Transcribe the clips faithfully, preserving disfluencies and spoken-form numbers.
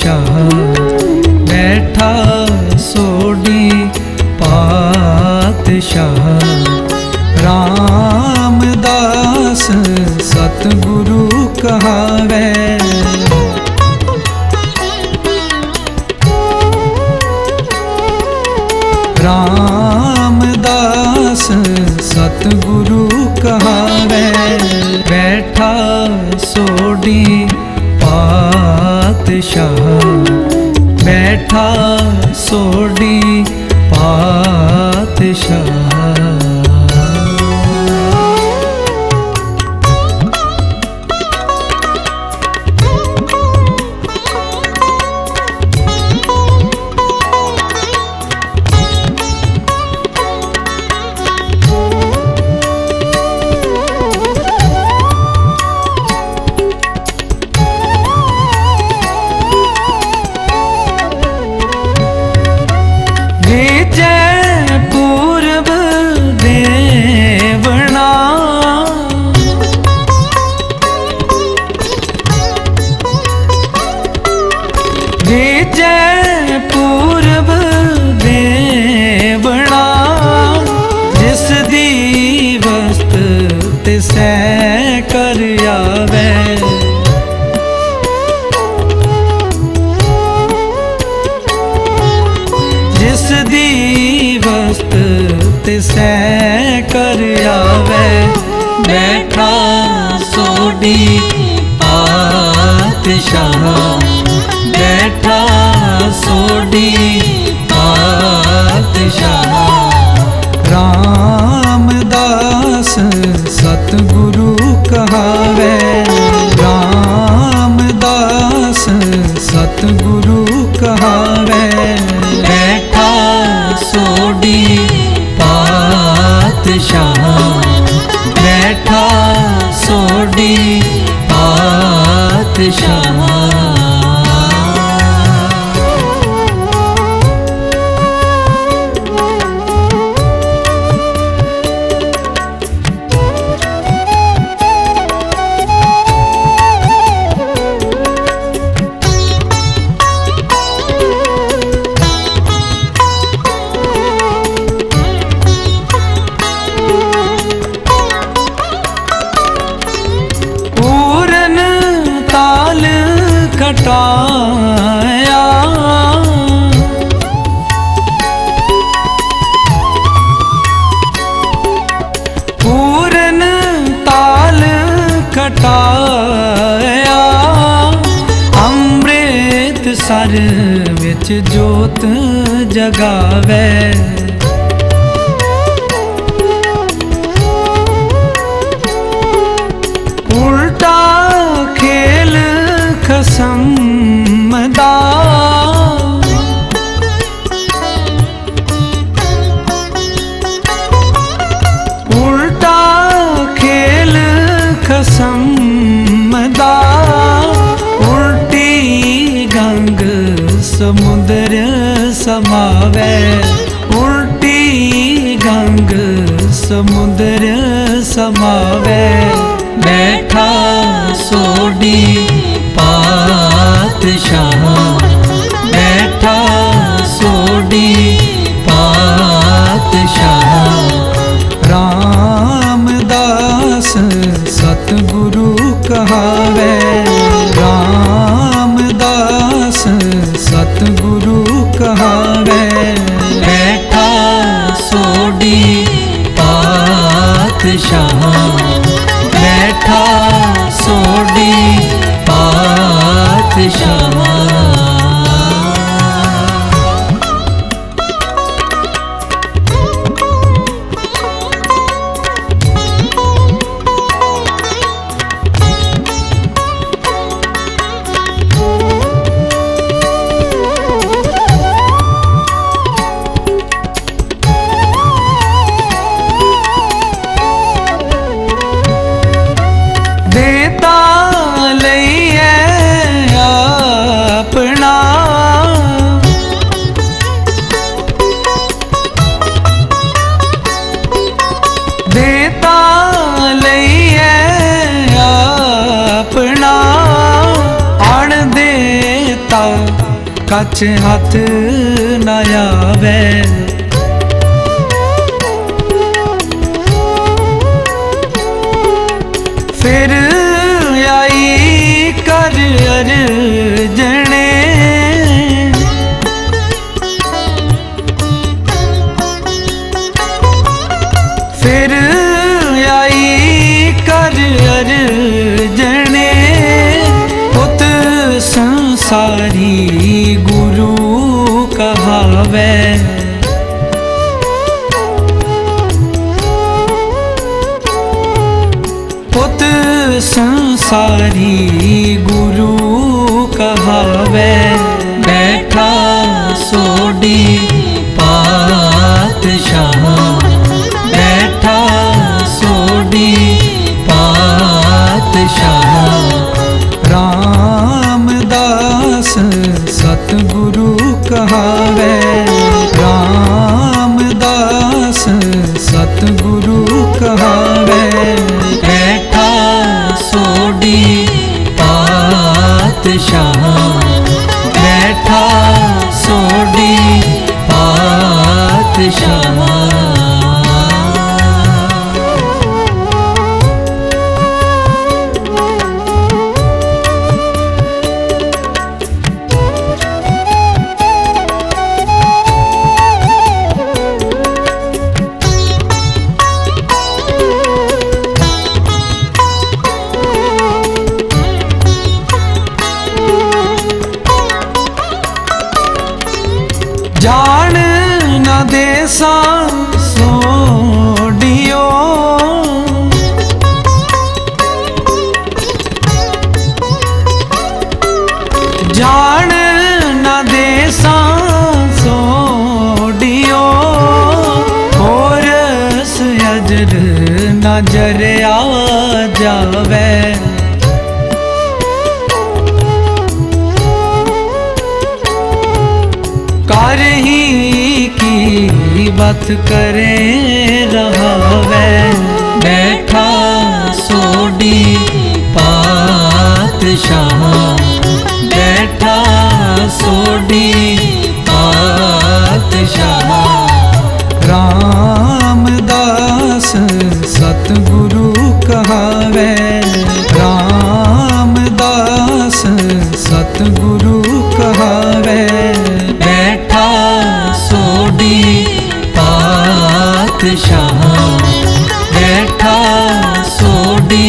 पातशाह बैठा सोडी पातशाह। रामदास सतगुरु कहावे, रामदास सतगुरु कहावे। बैठा सोडी पातशाह बैठा सोडी पातशाह। जय पूर्व देवना जिस दीवस्त तिसै कर आवे। जिस दीवस्त तिसै कर आवे। बैठा सोडी पातशाह बैठा सोडी पातशाह। रामदास सतगुरु कहावे, रामदास सतगुरु कहावे। बैठा सोडी पातशाह बैठा सोडी पातशाह। कटाया पूरन ताल कटाया। अमृत सर विच जोत जगावे। उल्टा खेल खसमदा उल्टा खेल खसमदा। उल्टी गंग समुद्र समावे। उल्टी गंग समुद्र समावे। बैठा सोडी पातशाह बैठा सोडी पातशाह। रामदास सतगुरु कहावे, रामदास सतगुरु कहावे। बैठा सोडी पातशाह बैठा सोडी पातशाह। देता लइए कछ हाथ न आवे। फिर आई कर अर्जने, फिर आई कर अर्जने, पुत संसारी गुरु कहावे। पुत संसारी गुरु कहावे। बैठा सोडी पातशाह, बैठा सोडी पातशाह। रामदास सतगुरु कहावे, रामदास सतगुरु कहावे। बैठा सोडी पातशाह, बैठा सोडी पातशाह। जान न देसा सोडियो, जान न देसा सोडियो। होरस अजर नजरिया जावे, कर ही की बात करे रहवे। बैठा सोडी पातशाह, बैठा सोडी पातशाह। रामदास सतगुरु कहावे, रामदास सतगुरु कहावे। बैठा सोडी पातशाह, बैठा सोडी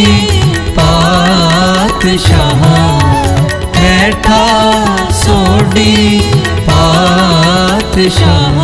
पातशाह। बैठा सोडी पातशाह।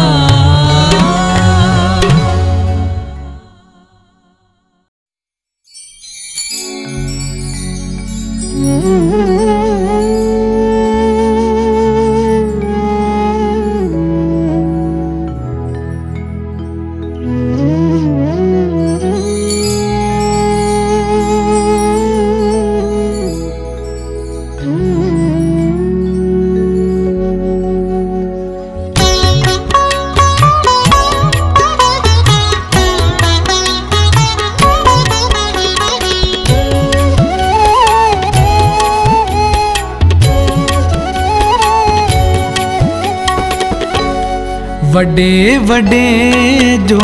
वडे वडे जो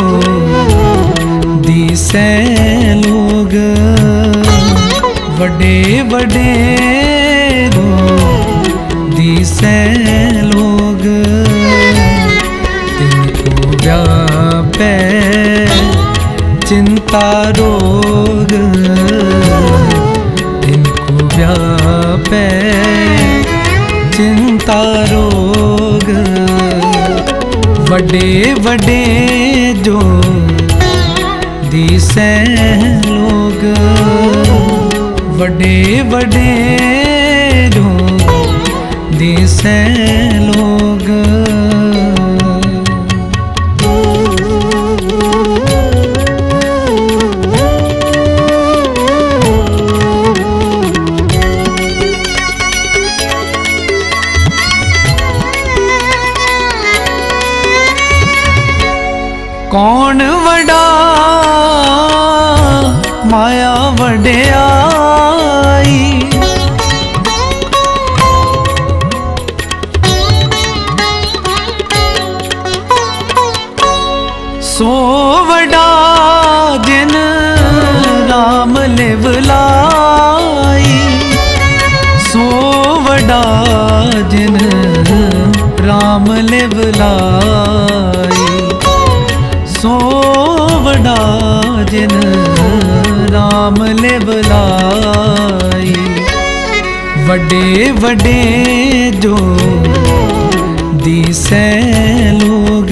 दिसे लोग, वडे वडे जो दिसे लोग। तिनको व्यापे चिंता रोग, तिनको व्यापे चिंता रोग। वडे वडे जो दिसे लोग, वडे वडे जो दिसे लोग। कौन वड़ा माया वड्याई, वडा जिन राम लिव लाई, सो वडा जिन राम लिव लाई। वडे वडे जो दिसे लोग,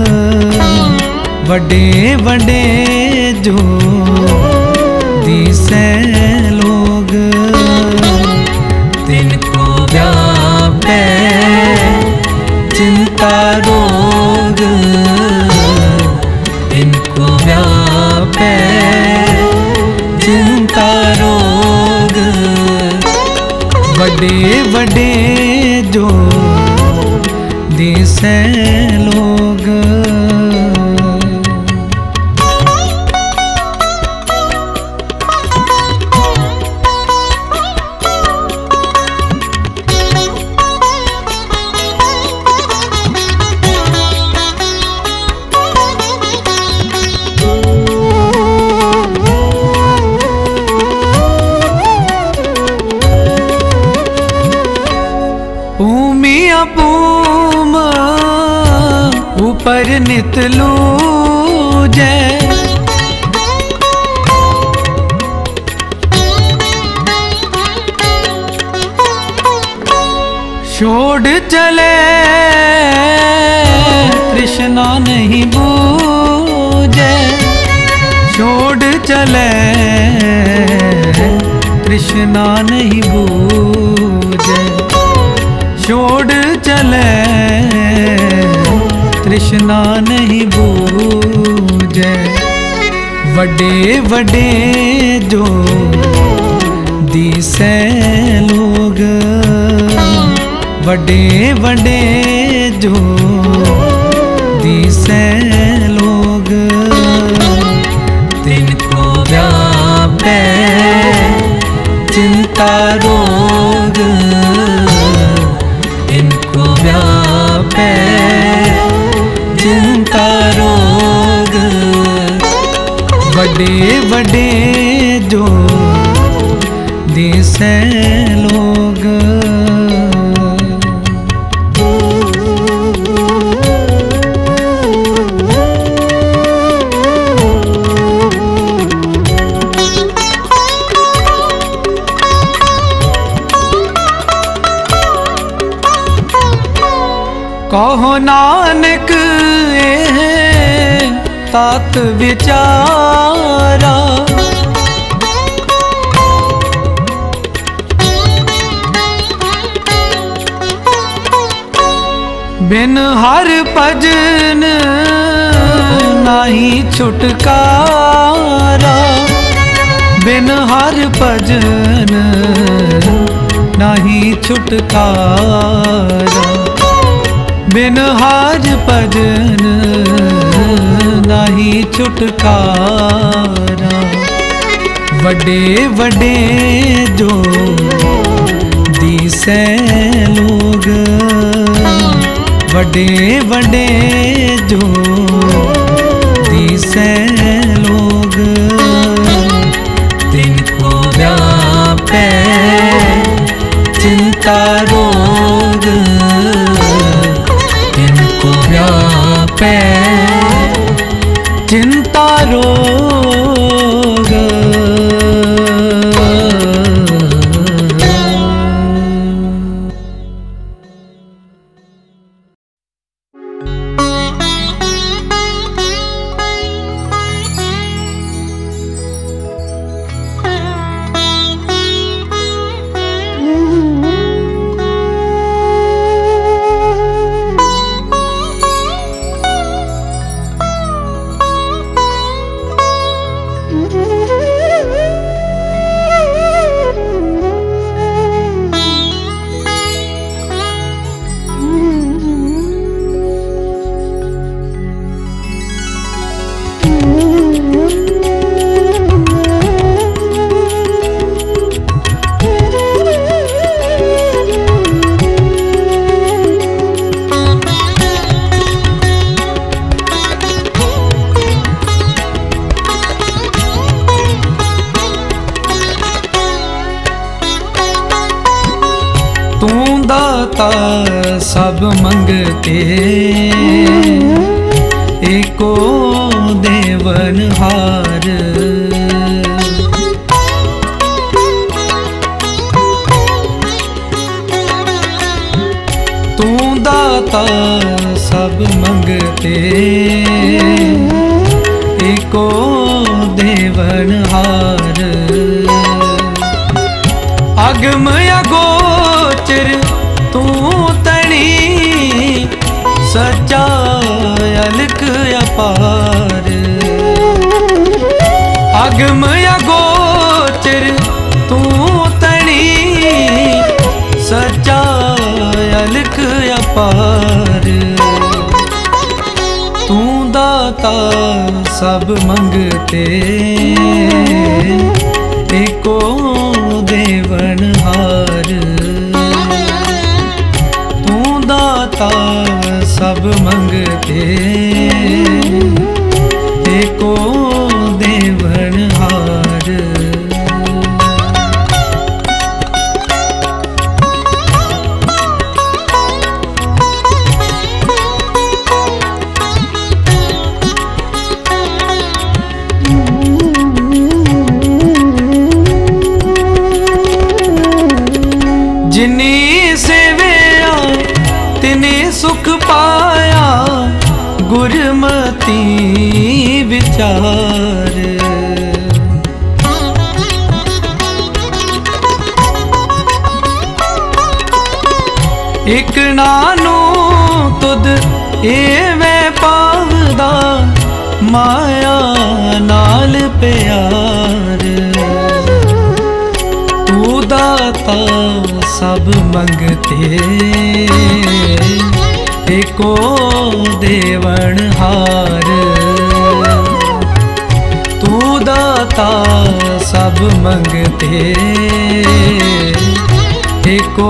वडे वडे जो दिसे लोग, तिनको व्यापे चिंता रोग, तिनको व्यापे चिंता रोग। वडे वडे जो दिसे लोग, पूम ऊपर नित लूजे, छोड़ चले कृष्णा नहीं बूझे, छोड़ चले कृष्णा नहीं बूझे, छोड़ चले तृष्णा नहीं बूझे। वडे वडे जो दिसे लोग, वडे वडे जो दिसे लोग, तिनको व्यापे चिंता रोग, इनको व्यापे चिंता रोग। वडे वडे जो दिसे लोग, कहो नानक ए तात विचारा, बिन हर भजन नाही छुटकारा, बिन हर भजन नाही छुटकारा, बिन हर भजन नाही छुटकारा। वडे वडे जो दिसे लोग, वडे वडे जो दिसे लोग, तिनको व्यापे चिंता रोग, तिनको व्यापे चिंता रोग। दाता सब मंगते, एको देवनहार। तू दाता सब मंगते, एको देवनहार। अगम अगोचर तू तणी, सच्चा अलख अपार। अगम अगोचर तू तणी, सच्चा अलख अपार। तू दाता सब मंगते, एको देवनहार। तू दाता सब मंगते, एको देवनहार। जिनी सेवया तिने सुख पाया, गुरमति विचार। एक नानू तुद एवे पावदा, माया नाल प्यार। तू दाता सब मंगते, एको देवनहार। तू दाता सब मंगते, एको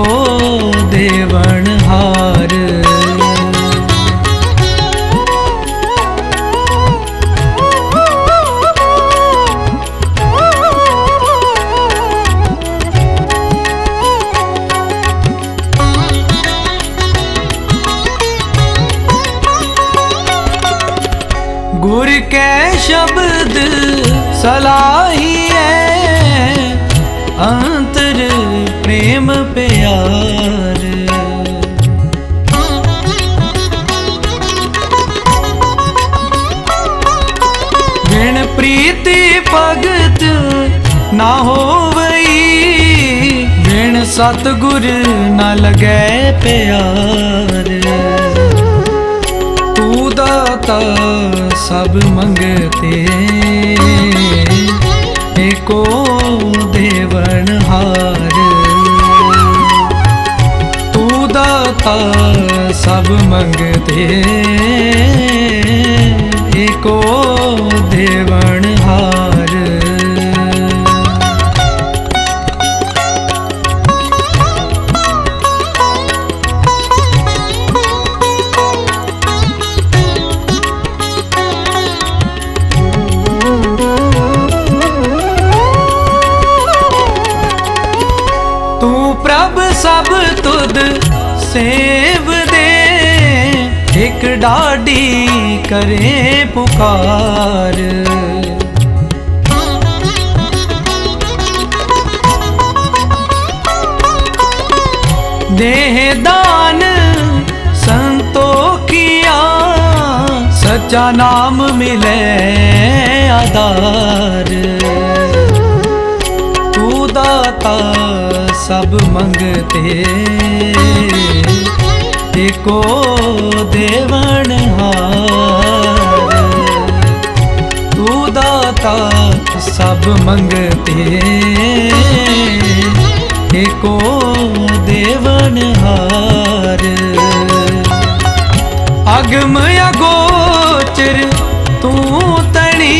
देवनहार। गुर के शब्द सलाहिए, अंतर प्रेम प्यार। बिन प्रीति भगत ना होवई, बिन सतगुर ना लगे प्यार। तू दाता सब मंगते, एको देवनहार। तू दाता सब मंगते, एको देवनहार। प्रभ सब तुद सेव दे, एक डाडी करे पुकार। देह दान संतो किया, सच्चा नाम मिले आधार। तू दाता सब मंगते, एको देवनहार। तू दाता सब मंगते, एको देवनहार। अगम अगोचर तू तणी,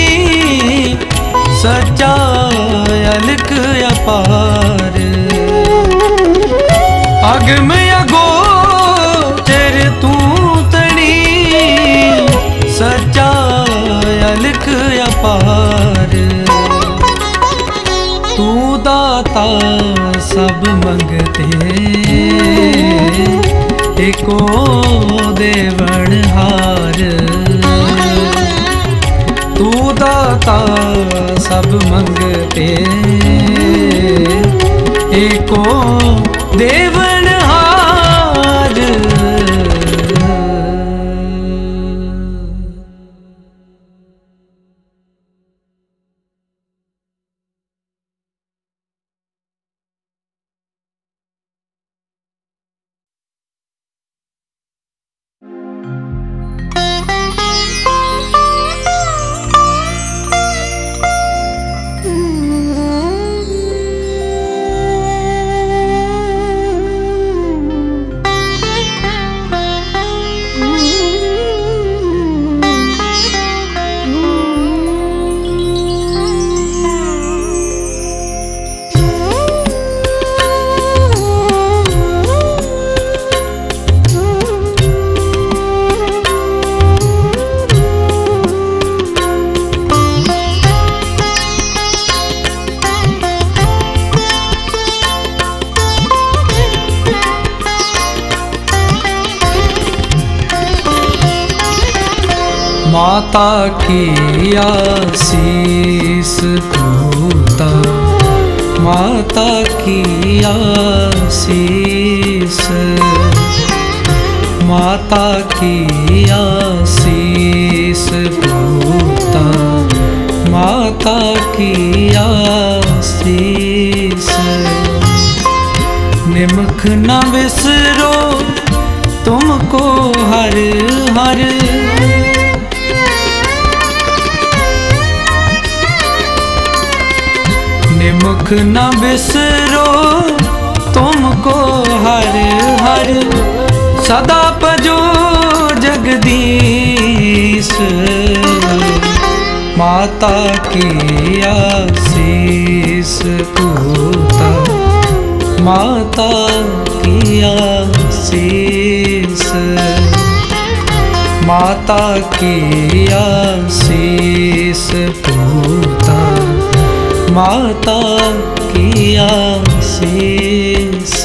सच्चा अलख अपार। अगम अगोचर तू तणी, सच्चा अलख अपार। तू दाता सब मंगते, एको देवनहार। तू दाता सब मंगते, एको देवनहार। माता की आशीष पूता, माता की आशीष, माता की आशीष पूता, माता की आशीष। निमख न बिसरो तुमको हर हर, निमख न बिसरो तुमको हर हर। सदा पजो जगदीश, माता की आशीष पूता, माता की आशीष, माता की आशीष पूता, माता की आशीष।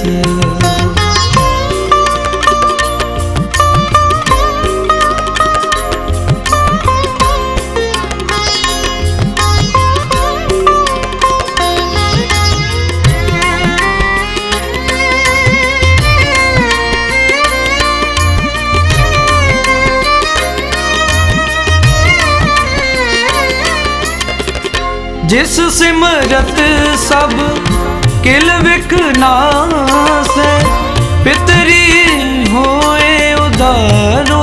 जिस सिमरत सब किल विकनाश, पितरी होए उदारो।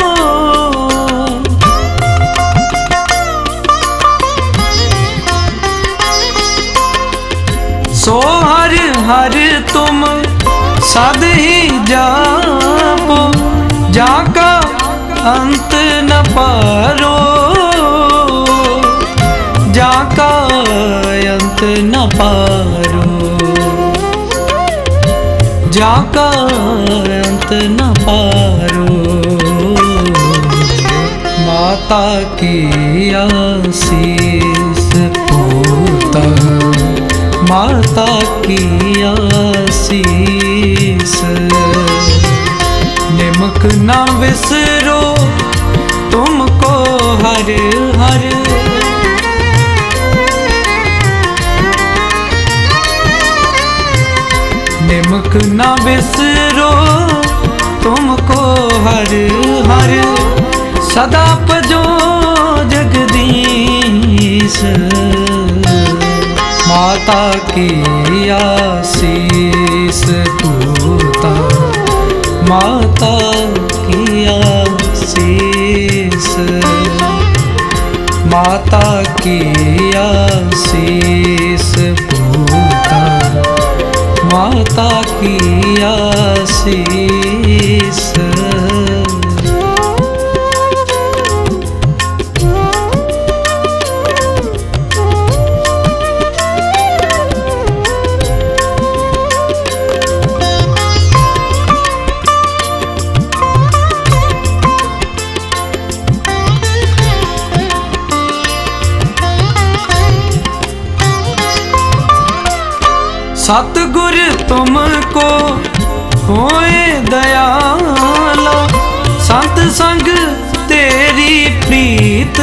सो हर हर तुम सद ही जापो, जाका अंत न पारो, जाका अंत न पारो, जाका अंत न पारो। माता की आशीष पूता, माता की आशीष। निमक न बिसरो तुमको हर हर, निमक न बिसरो तुमको हर हर। सदा पजो जगदीश, माता की आशीष पूता, माता की आशीष, माता की आशीष पूता, माता की आशीष। सतगुर तुमको होए दयाल, संग तेरी प्रीत,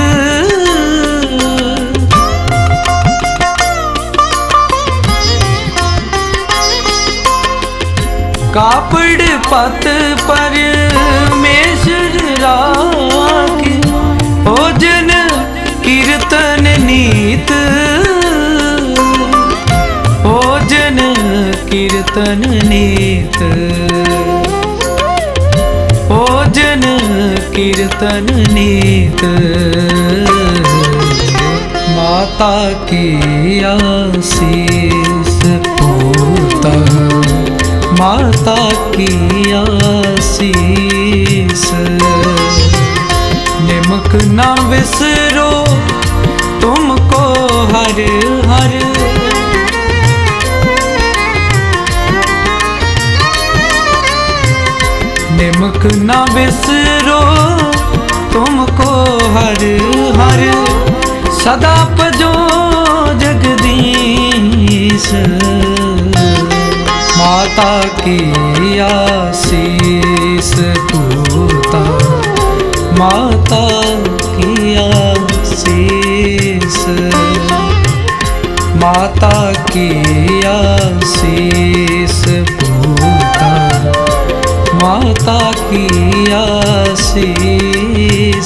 कापड़ पत परमेश्वर राखी, भोजन कीर्तन नीत, भोजन कीर्तन नीत, भोजन कीर्तन नीत। माता की आशीष पूता, माता की आशीष। निमक ना विसरो तुमको हर हर, निमक ना विसरो तुमको हर हर। सदा पजो जगदीश, माता की आशीष पूता, माता की आशीष, माता की आशीष पूता, माता की आशीष।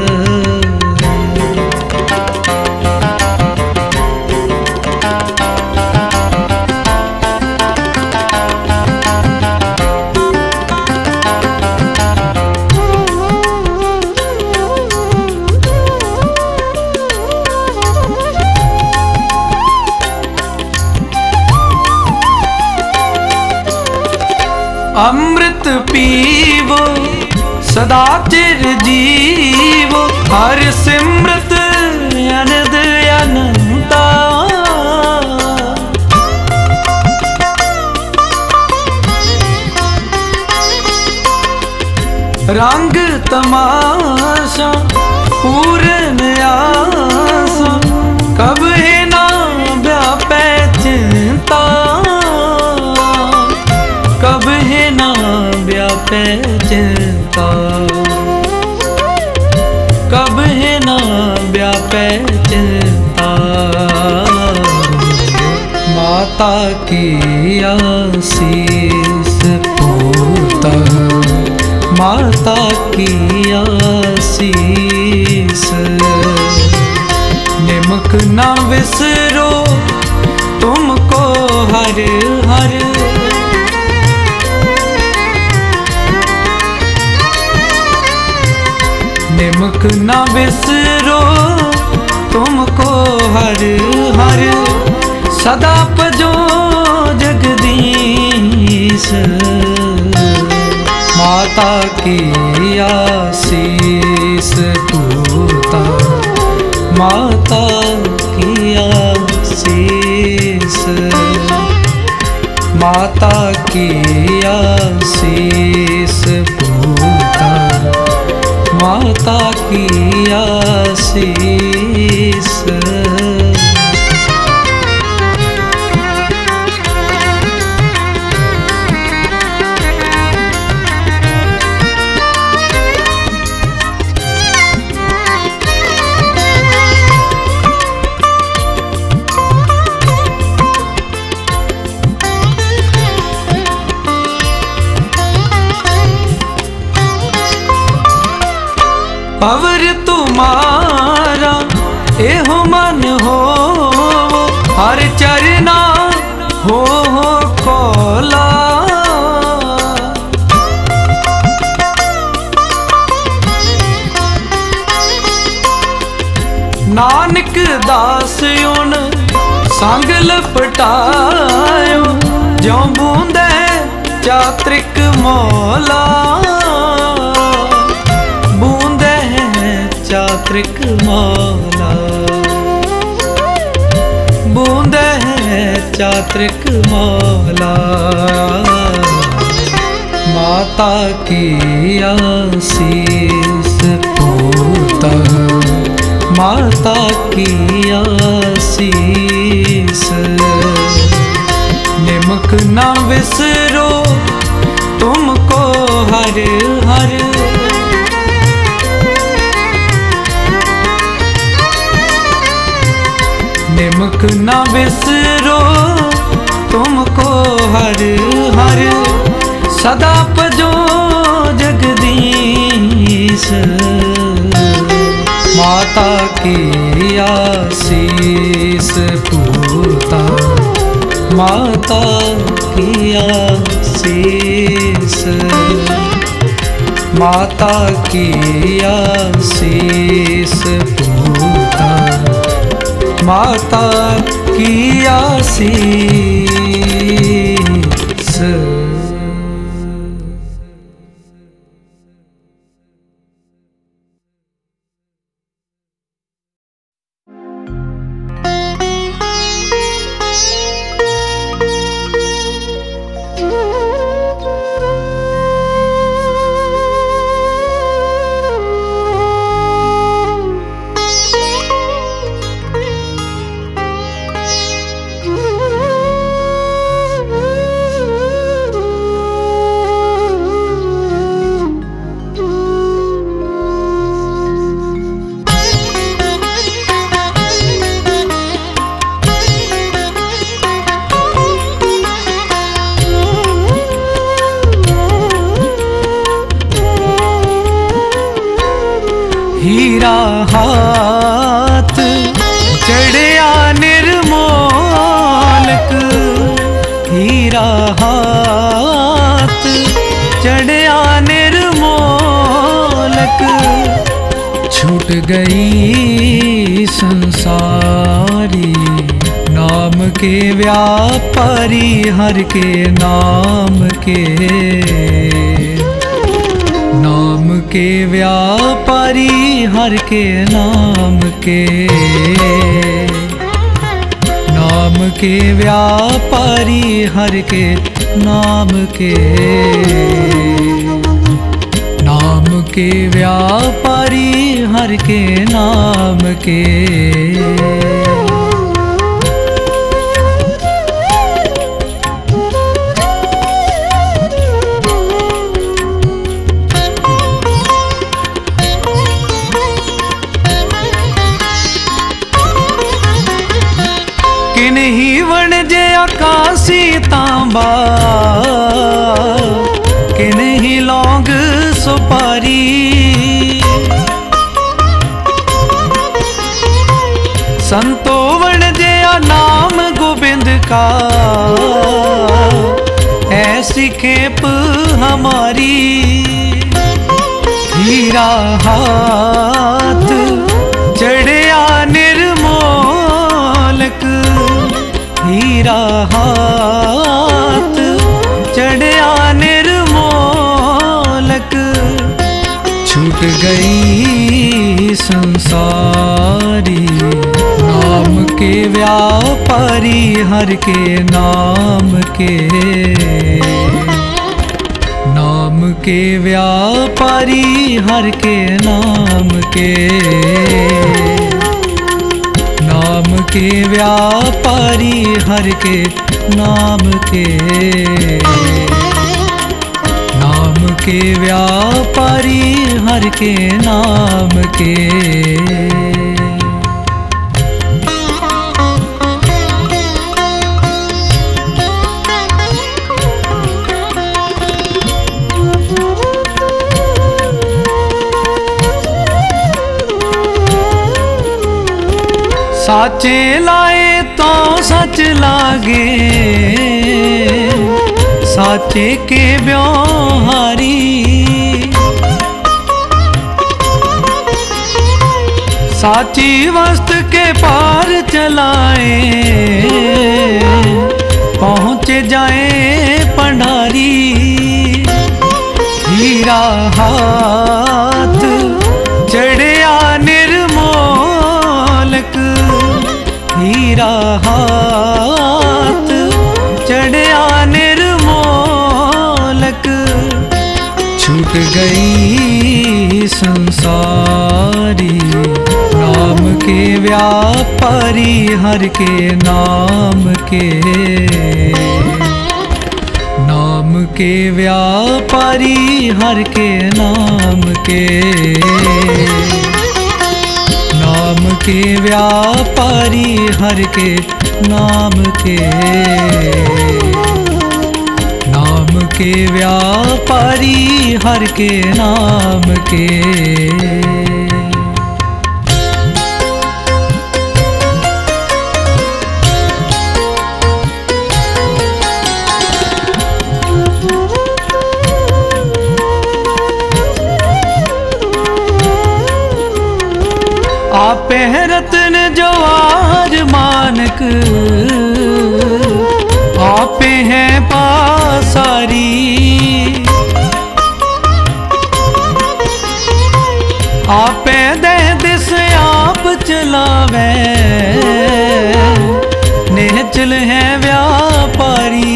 अमृत पीवो सदा चिर जीवो, हर सिमृत अनद अनंता। रंग तमाशा पूरन आसा, कब है ना व्यापै चिंता, कब है ना व्यापै चिंता, कब है ना व्यापै चिंता। माता की आशीष पूता, माता की आशीष। निमक ना विसरो तुमको हर हर, निमक ना विसरो तुमको हर हर। सदा पजो जगदीश, माता की आशीष पूता, माता की आशीष, माता की आशीष पूता, माता की आशीष। अवर तुम्हारा एहो मन हो, हर चरना हो हो कोला। नानक दास उन संग लपटायो, जो बूंदे चात्रिक मौला, बूंदे चात्रिक मौला, बूंदे चात्रिक मौला। माता की आशीष पूता, माता की आशीष। निमक ना विसरो तुमको हर हर, गुरमुख न बिसरो तुमको हर हर सदा भजो जगदीश। माता की आशीष पूता माता की आशीष माता की आशीष पूता माता की आशीष। हीरा हाथ चढ़िया निर्मोलक हीरा हाथ चढ़िया निर्मोलक छूट गई संसारी नाम के व्यापारी हर के नाम के नाम के व्यापारी हर के नाम के नाम के व्यापारी हर के नाम के नाम के व्यापारी हर के नाम के। किन्ही वण जे आकाशी तांबा किन्ही लौंग सुपारी संतो वण जे नाम गोविंद का ऐसी खेप हमारी। हीरा हाथ चढ़िया निर्मोलक हीरा हाथ चढ़िया निर्मोलक छूट गई संसारी नाम के व्यापारी हर के नाम के नाम के व्यापारी हर के नाम के नाम के व्यापारी हर के नाम के नाम के व्यापारी हर के नाम के। साचे लाए तो सच लागे साचे के ब्योहारी साची वस्त के पार चलाए पहुँच जाए पंडारी। हीरा हाथ चढ़िया निर्मोलक हीरा हाथ चढ़िया निर्मोलक छूट गई संसारी नाम के व्यापारी हर के नाम के नाम के व्यापारी हर के नाम के नाम के व्यापारी हर के नाम के, नाम के व्यापारी हर के नाम के। आपे हैं रत्न जवाहर मानक, आपे हैं पासारी, आपे दे दिस आप चलावे, नेचल है व्यापारी।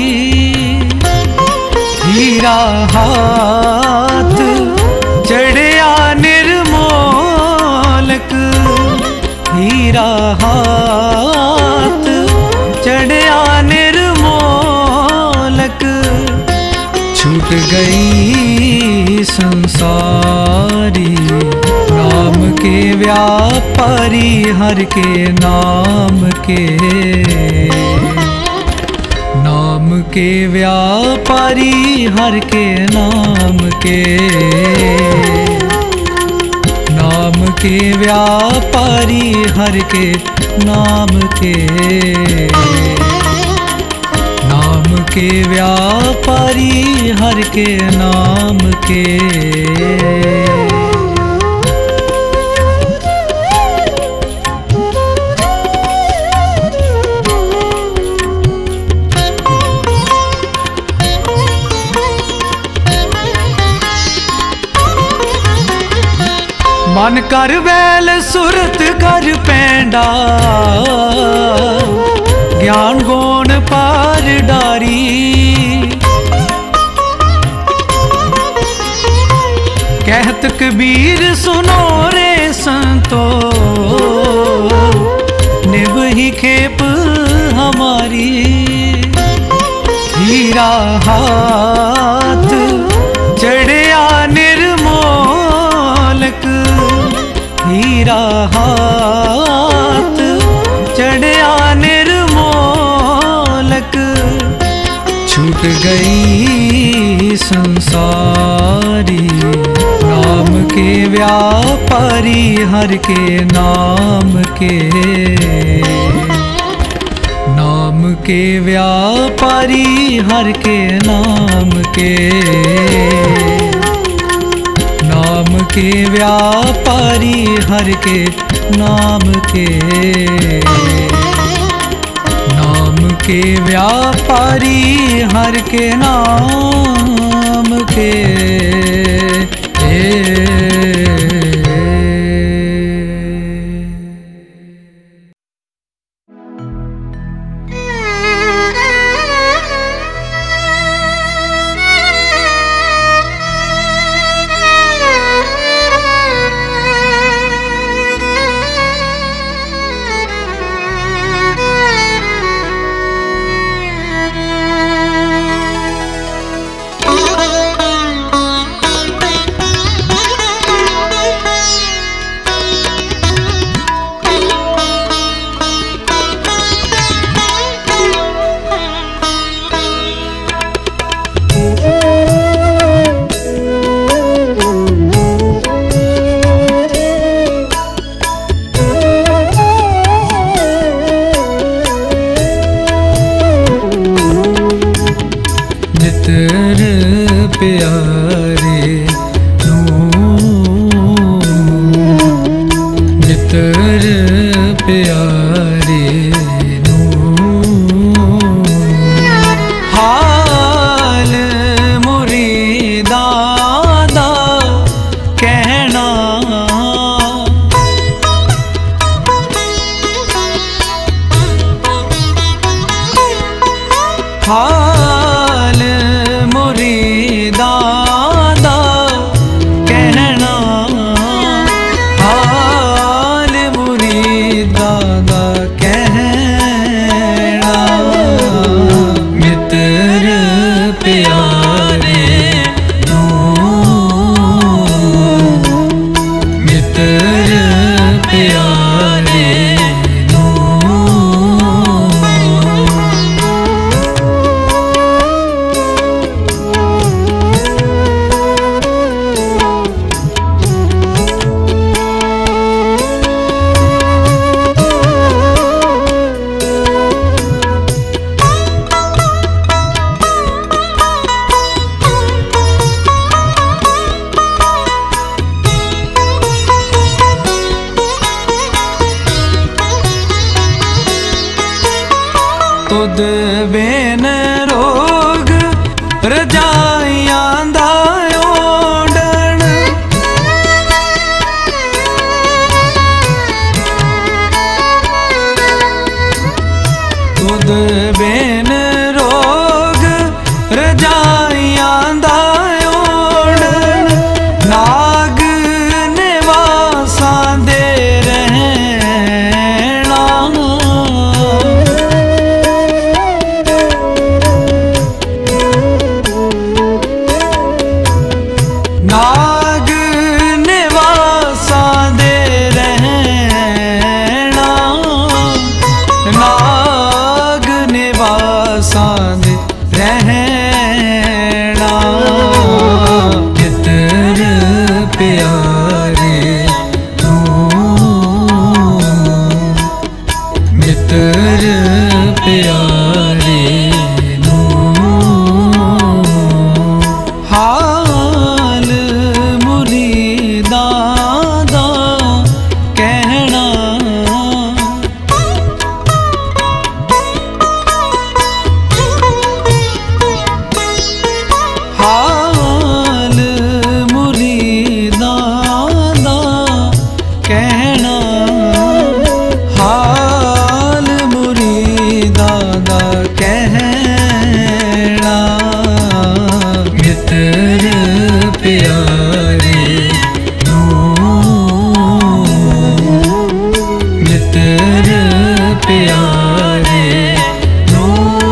हीरा हाथ चढ़िया निर्मोलक, हीरा हाथ चढ़िया निर्मोलक। छूट गई संसारी नाम के व्यापारी हर के नाम के, नाम के व्यापारी हर के नाम के, नाम के व्यापारी हर के नाम के, नाम के व्यापारी हर के नाम के। मन कर बैल सुरत कर पैंडा, ज्ञान गुण पार डारी। कहत कबीर सुनो रे संतो, निभ ही खेप हमारी। हीरा हाथ चढ़िया निर्मोलक, हीरा हाथ चढ़िया निर्मोलक। छूट गई संसारी नाम के व्यापारी हर के नाम के, नाम के व्यापारी हर के नाम के, नाम के व्यापारी हर के नाम के, नाम के व्यापारी हर के नाम के। ए हाल मुरीदा दा कहना, हाल मुरीदा तुद बेन रोग रजाइयां दा ओढ़ण, तुद बेन रोग रजाइयां दा ओढ़ण, नाग निवासां दे रहना, नाग निवासां दे रहना, नाग निवासां दे रहना। मित्र प्यारे तू, मित्र प्यारे नू, हाल मुरीदां दा कहना, हाल मुरीदां दा कहना, हाल मुरीदां दा कहना। मित्र प्यारे तू, मित्र प्यारे तू,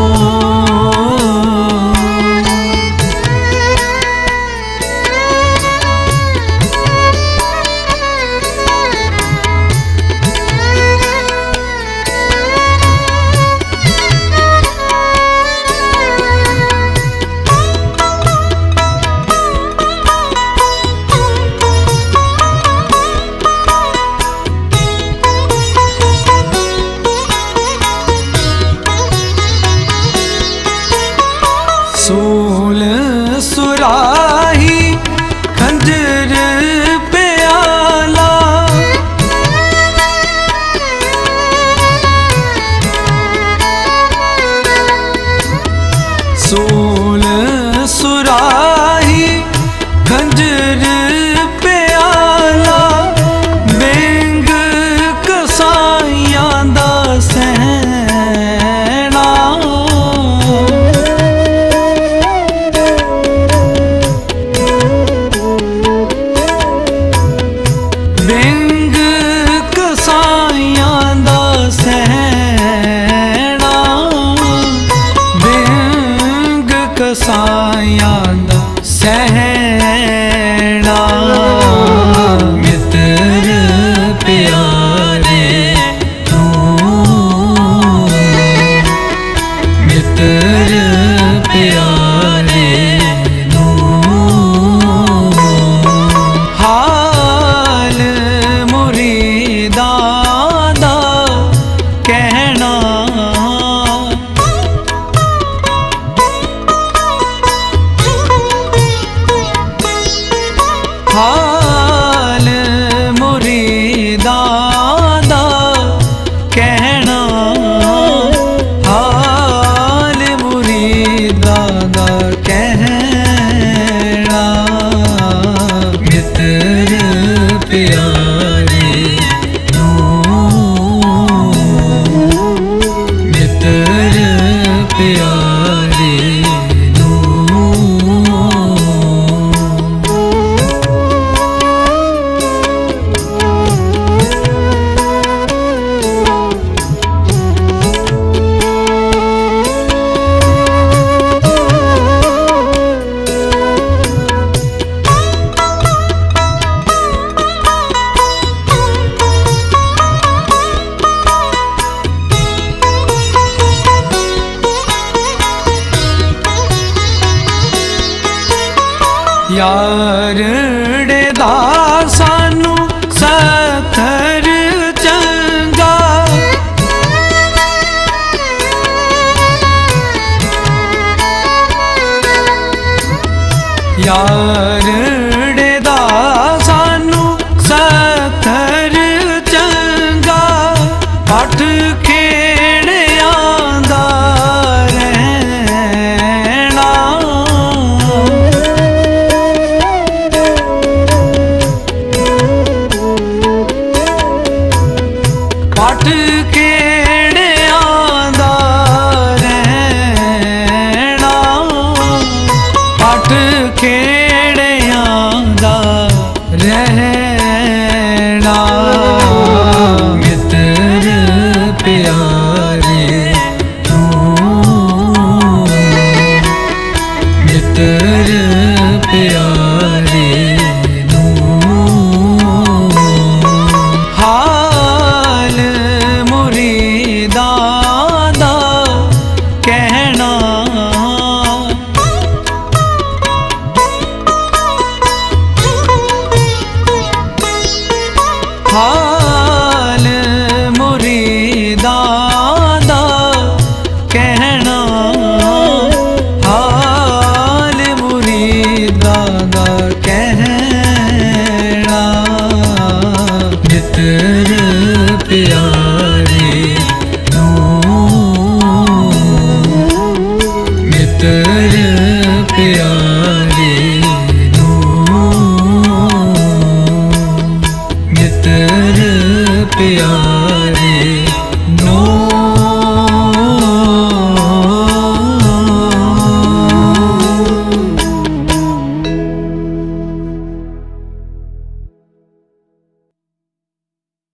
सूल सुराही खंजर प्याला, सूल सुराही खंजर प्याला, बेंग कसाइयां दा सहना, बेंग कसाइयां दा सहना, बेंग कसाइयां दा सहना। मित्र प्यारे तू, मित्र प्यारे नू, हाल मुरीदां दा कहना, हाल मुरीदां दा कहना, हाल मुरीदां दा कहना। मित्र प्यारे तू, मित्र प्यारे तू, यारड़े दा सानू सत्थर चंगा, यारड़े दा सानू सत्थर चंगा, अठ खेड़ियां दा रहना। मित्र प्यारे मित्र प्यारे हाल मुरीदां दा कहना। हाल मुरीदां दा कहना। हाल मुरीदां दा कहना। मित्र प्यारे मित्र प्यारे मित्र प्यारे